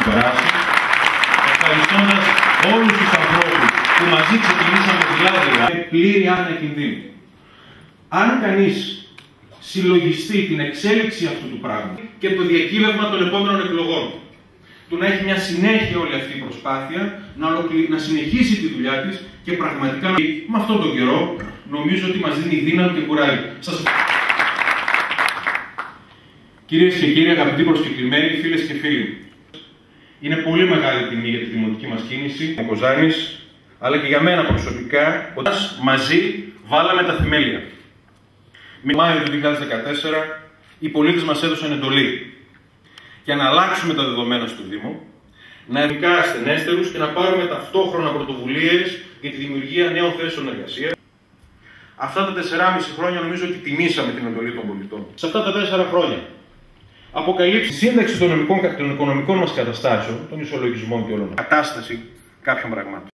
περάσει, ευχαριστώντας όλους τους ανθρώπους που μαζί ξεκινήσαμε δηλαδή πλήρη άνοια κινδύνου. Αν κανείς συλλογιστεί την εξέλιξη αυτού του πράγματος και το διακύβευμα των επόμενων εκλογών, του να έχει μια συνέχεια όλη αυτή η προσπάθεια, να συνεχίσει τη δουλειά της και πραγματικά με αυτόν τον καιρό νομίζω ότι μας δίνει δύναμη και κουράγιο. Κυρίες και κύριοι, αγαπητοί προσκεκλημένοι, φίλες και φίλοι, είναι πολύ μεγάλη τιμή για τη δημοτική μας κίνηση, ο Κοζάνης, αλλά και για μένα προσωπικά, όταν μαζί βάλαμε τα θεμέλια. Με Μάιο του 2014, οι πολίτες μας έδωσαν εντολή για να αλλάξουμε τα δεδομένα στο Δήμο, να educate ασθενέστερους και να πάρουμε ταυτόχρονα πρωτοβουλίες για τη δημιουργία νέων θέσεων εργασίας. Αυτά τα 4,5 χρόνια νομίζω ότι τιμήσαμε την εντολή των πολιτών. Σε αυτά τα 4 χρόνια, αποκαλύψει σύνταξη των οικονομικών μας καταστάσεων, των ισολογισμών και όλων, κατάσταση κάποιων πραγμάτων.